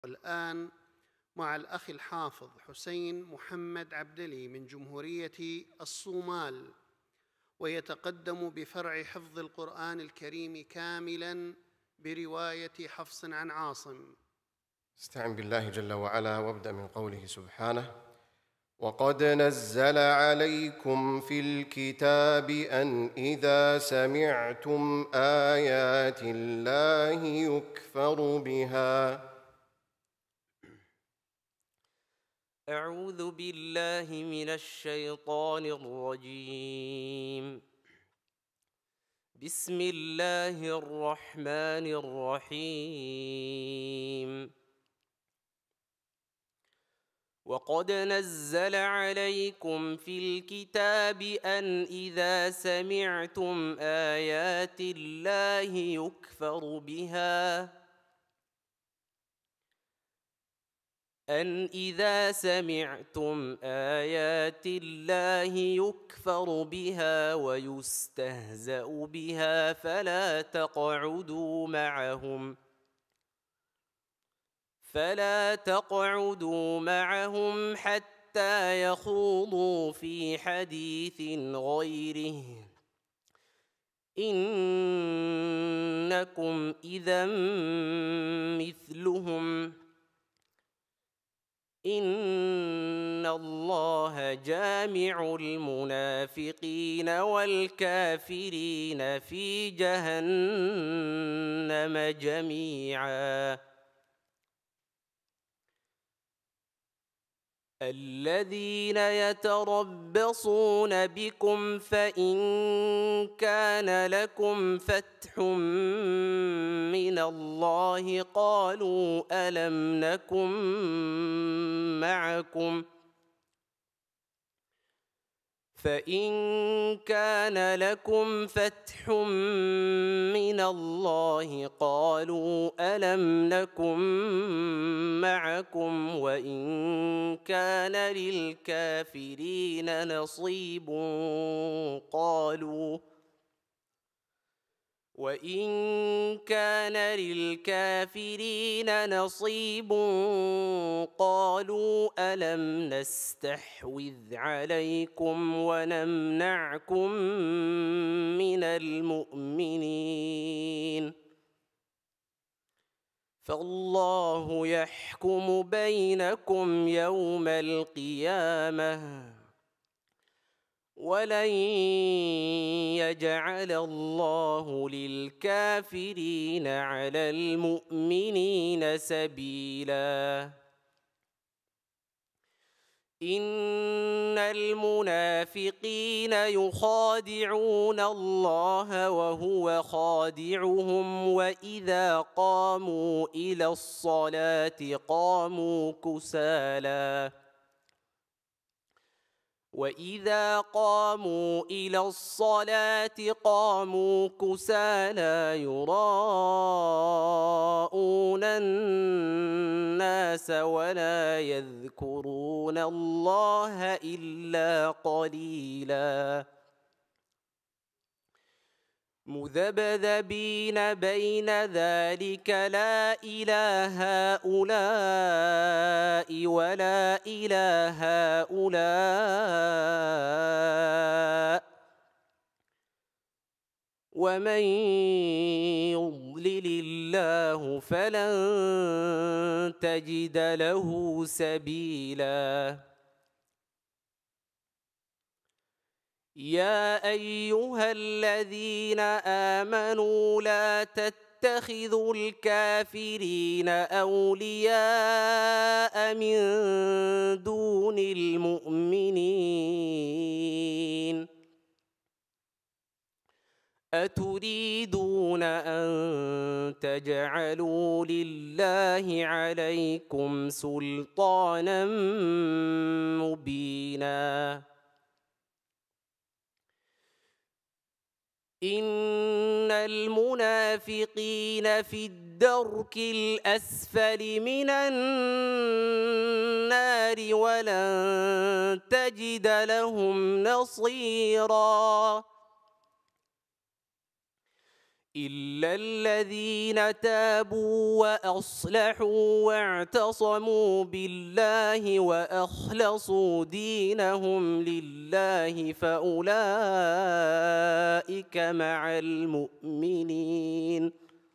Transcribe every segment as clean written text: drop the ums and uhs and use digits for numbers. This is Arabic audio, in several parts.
والآن مع الأخ الحافظ حسين محمد عبدلي من جمهورية الصومال، ويتقدم بفرع حفظ القرآن الكريم كاملاً برواية حفص عن عاصم. استعن بالله جل وعلا وابدأ من قوله سبحانه: وقد نزل عليكم في الكتاب أن إذا سمعتم آيات الله يكفر بها. أعوذ بالله من الشيطان الرجيم. بسم الله الرحمن الرحيم. وقد نزل عليكم في الكتاب أن إذا سمعتم آيات الله يكفر بها ويستهزأ بها فلا تقعدوا معهم حتى يخوضوا في حديث غيره، إنكم إذا مثلهم، إن الله جامع المنافقين والكافرين في جهنم جميعا. الذين يتربصون بكم فإن كان لكم فتح من الله قالوا ألم نكن معكم، وإن كان للكافرين نصيب قالوا ألم نستحوذ عليكم ونمنعكم من المؤمنين، فالله يحكم بينكم يوم القيامة، ولن يجعل الله للكافرين على المؤمنين سبيلا. إن المنافقين يخادعون الله وهو خادعهم، وإذا قاموا إلى الصلاة قاموا كسالى يراءون الناس ولا يذكرون الله إلا قليلا، مذبذبين بين ذلك لا إلى هؤلاء ولا إلى هؤلاء، ومن يضلل الله فلن تجد له سبيلا. يا أيها الذين آمنوا لا تتخذوا الكافرين أولياء من دون المؤمنين، أتريدون أن تجعلوا لله عليكم سلطانا مبينا. إن المنافقين في الدرك الأسفل من النار ولن تجد لهم نصيرا. إلا الذين تابوا وأصلحوا واعتصموا بالله وأخلصوا دينهم لله فأولئك مع المؤمنين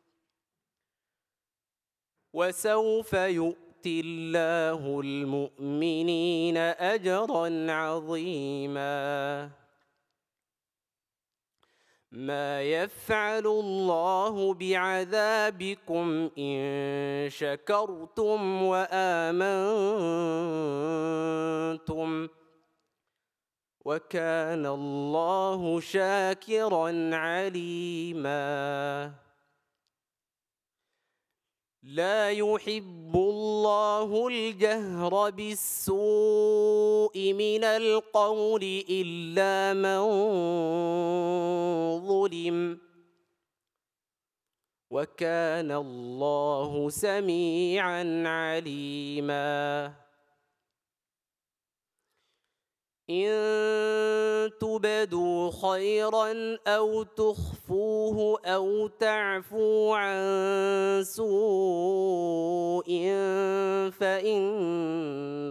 وسوف يؤتي الله المؤمنين أجرا عظيما ما يفعل الله بعذابكم إن شكرتم وآمنتم وكان الله شاكرا عليما لا يحب الله الجهر بالسوء من القول إلا من ظلم وكان الله سميعا عليما إن تبدوا خيرا أو تخفوه أو تعفوا عن سوء فإن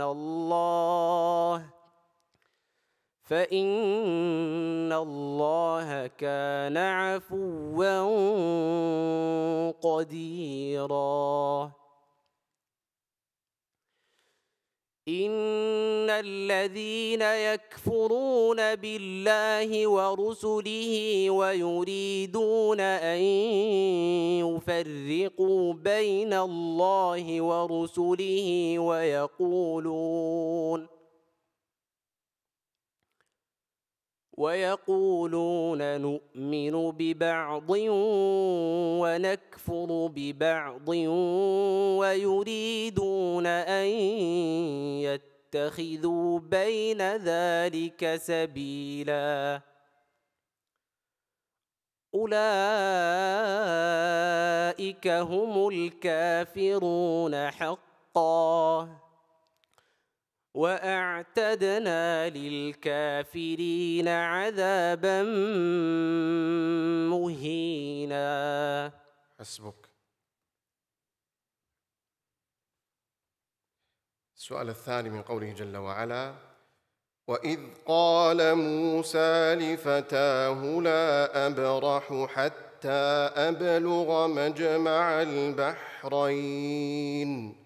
الله كان عفوا قديرا إن الذين يكفرون بالله ورسله ويريدون أن يفرقوا بين الله ورسله ويقولون نؤمن ببعض ونكفر ببعض ويريدون أن يتخذوا بين ذلك سبيلا أولئك هم الكافرون حقا وأعتدنا للكافرين عذابا مهينا. حسبك. السؤال الثاني من قوله جل وعلا: وإذ قال موسى لفتاه لا أبرح حتى أبلغ مجمع البحرين.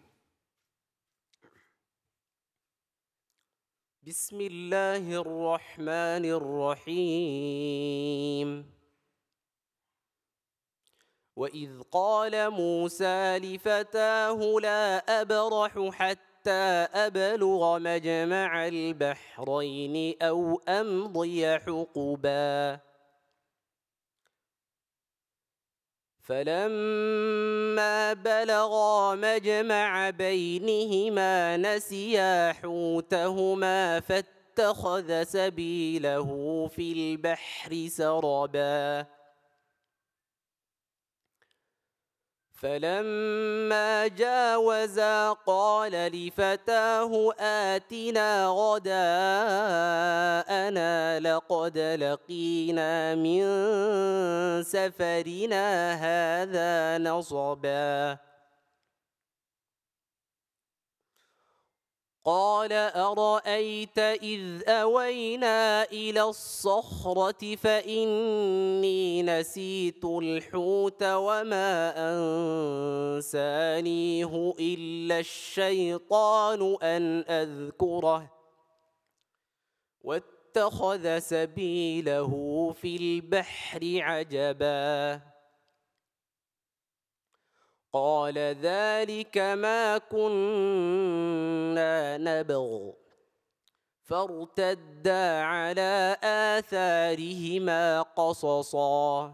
بسم الله الرحمن الرحيم. وإذ قال موسى لفتاه لا أبرح حتى أبلغ مجمع البحرين أو أمضي حقبا فلما بلغا مجمع بينهما نسيا حوتهما فاتخذ سبيله في البحر سربا فلما جاوزا قال لفتاه آتنا غداءنا لقد لقينا من سفرنا هذا نصبا قال أرأيت إذ أوينا إلى الصخرة فإني نسيت الحوت وما أنسانيه إلا الشيطان أن أذكره واتخذ سبيله في البحر عجبا قال ذلك ما كنا نبغ فارتدا على آثارهما قصصا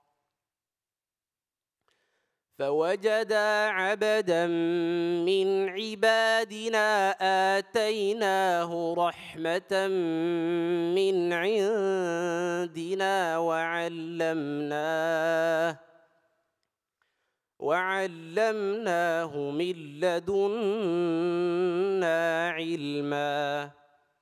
فوجدا عبدا من عبادنا آتيناه رحمة من عندنا وعلمناه من لدنا علما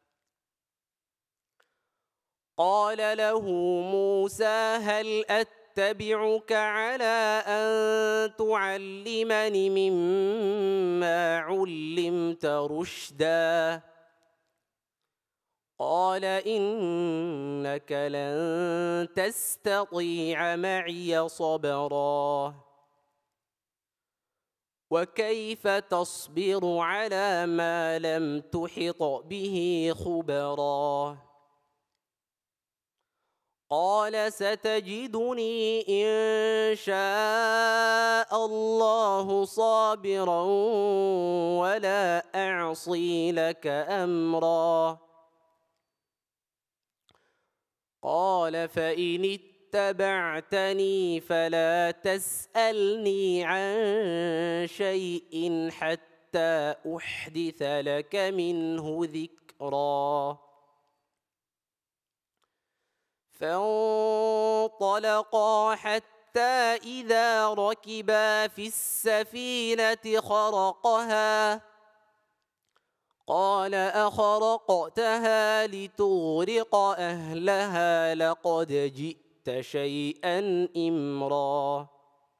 قال له موسى هل أتبعك أتبعك على أن تعلمني مما علمت رشدا قال إنك لن تستطيع معي صبرا وكيف تصبر على ما لم تحط به خبرا قال ستجدني إن شاء الله صابرا ولا أعصي لك أمرا قال فإن اتبعتني فلا تسألني عن شيء حتى أحدث لك منه ذكرا فانطلقا حتى إذا ركبا في السفينة خرقها قال أخرقتها لتغرق أهلها لقد جئت شيئا إمرا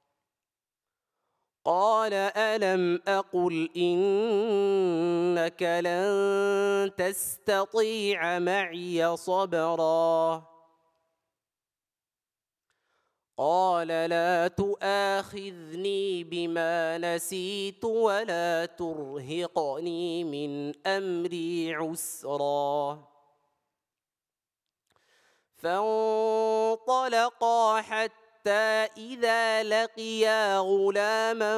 قال ألم أقل إنك لن تستطيع معي صبرا قال لا تؤاخذني بما نسيت ولا ترهقني من أمري عسرا فانطلقا حتى إذا لقيا غلاما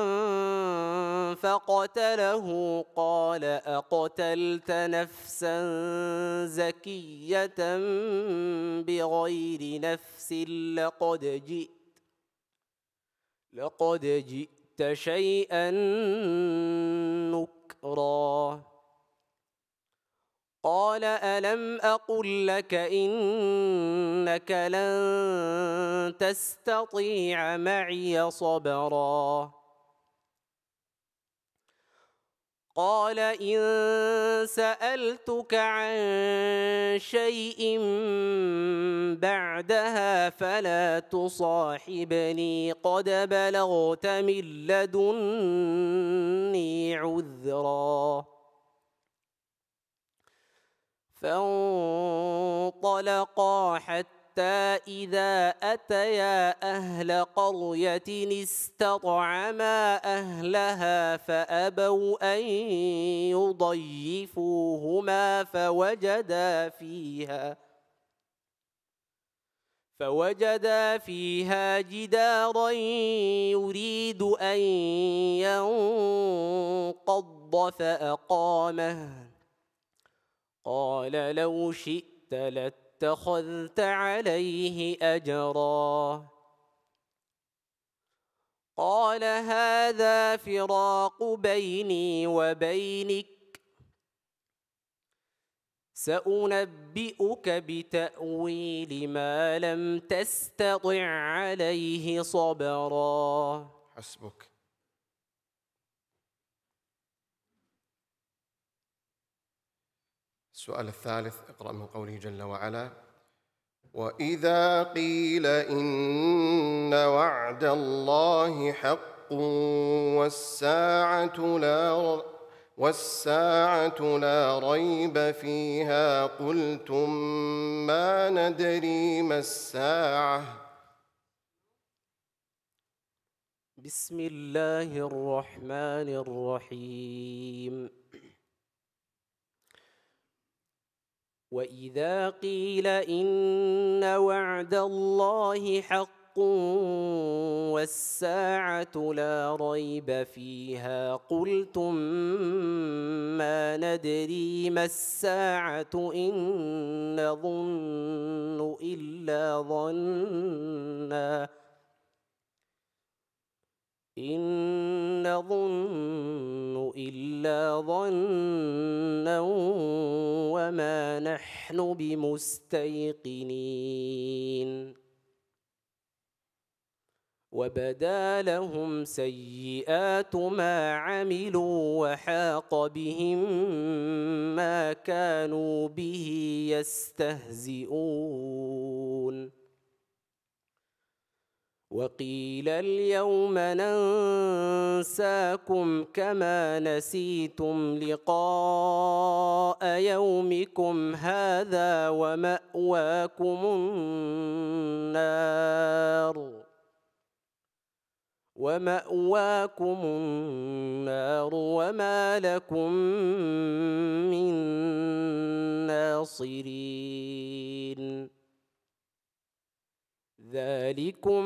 فقتله قال أقتلت نفسا زكية بغير نفس لقد جئت شيئا نكرا قال ألم أقل لك إنك لن تستطيع معي صبرا قال إن سألتك عن شيء بعدها فلا تصاحبني قد بلغت من لدني عذرا فانطلقا حتى إذا أتيا أهل قرية استطعما أهلها فأبوا أن يضيفوهما فوجدا فيها جدارا يريد أن ينقض فأقامه قال لو شئت لاتخذت عليه أجرا قال هذا فراق بيني وبينك سأنبئك بتأويل ما لم تستطع عليه صبرا حسبك. السؤال الثالث، اقرأ من قوله جل وعلا: وإذا قيل إن وعد الله حق والساعة لا ريب فيها قلتم ما ندري ما الساعة. بسم الله الرحمن الرحيم. وإذا قيل إن وعد الله حق والساعة لا ريب فيها قلتم ما ندري ما الساعة إن نظن إلا ظنا وما نحن بمستيقنين وبدا لهم سيئات ما عملوا وحاق بهم ما كانوا به يستهزئون وقيل اليوم ننساكم كما نسيتم لقاء يومكم هذا ومأواكم النار وما لكم من ناصرين. ذلكم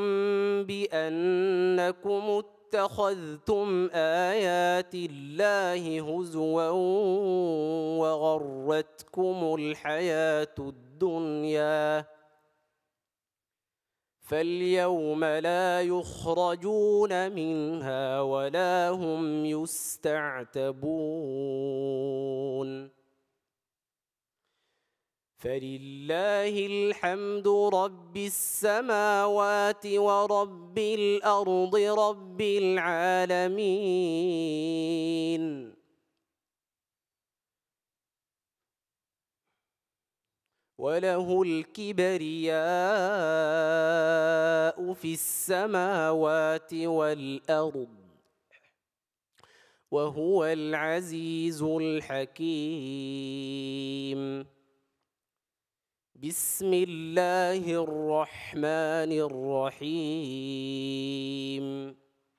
بأنكم اتخذتم آيات الله هزوا وغرتكم الحياة الدنيا فاليوم لا يخرجون منها ولا هم يستعتبون. فلله الحمد رب السماوات ورب الأرض رب العالمين. وله الكبرياء في السماوات والأرض وهو العزيز الحكيم. بسم الله الرحمن الرحيم.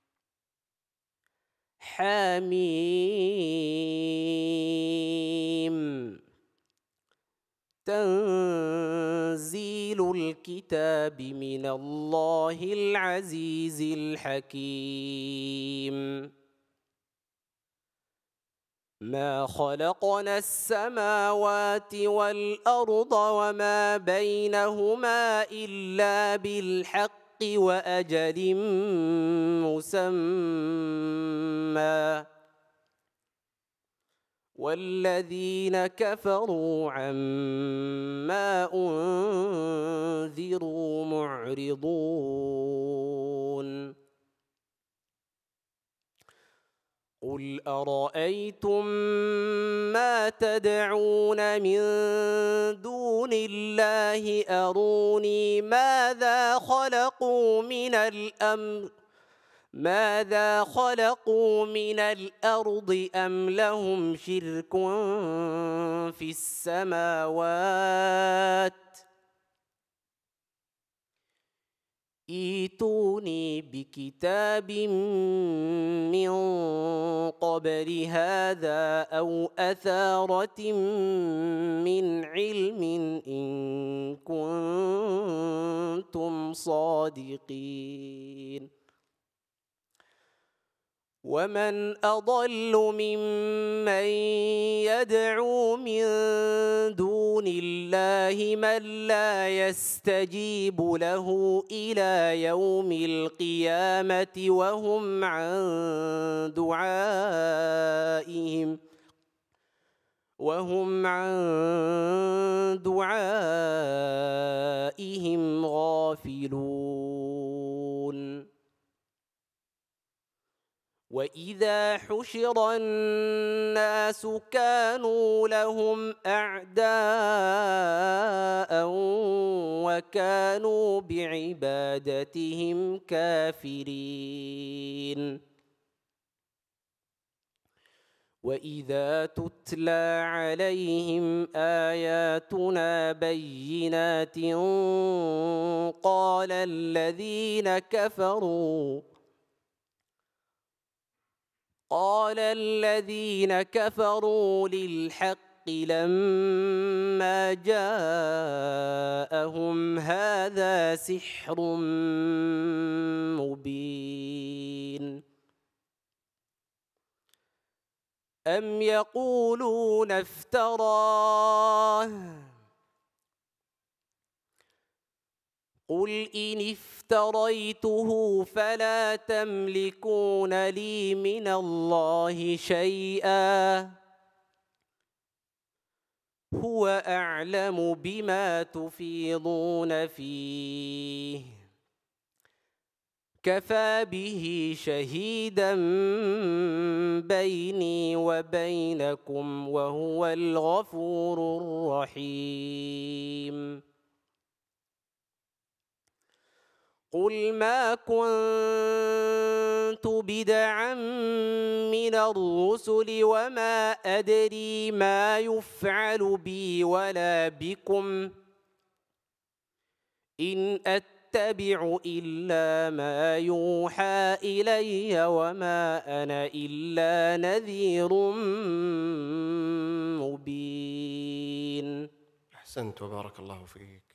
حميم. تنزيل الكتاب من الله العزيز الحكيم. ما خلقنا السماوات والأرض وما بينهما إلا بالحق وأجل مسمى والذين كفروا عما أنذروا معرضون. قل أرأيتم ما تدعون من دون الله أروني ماذا خلقوا من الأرض أم لهم شرك في السماوات ائتوني بكتاب من قبل هذا أو أثارة من علم إن كنتم صادقين. ومن أضل ممن يدعو من دون الله من لا يستجيب له إلى يوم القيامة وهم عن دعائهم غافلون. وإذا حشر الناس كانوا لهم أعداء وكانوا بعبادتهم كافرين. وإذا تتلى عليهم آياتنا بينات قال الذين كفروا للحق لما جاءهم هذا سحر مبين. أم يقولون افتراه قل إن افتريته فلا تملكون لي من الله شيئا هو أعلم بما تفيضون فيه كفى به شهيدا بيني وبينكم وهو الغفور الرحيم. قل ما كنت بدعا من الرسل وما أدري ما يفعل بي ولا بكم إن أتبع إلا ما يوحى إلي وما أنا إلا نذير مبين. أحسنت وبارك الله فيك.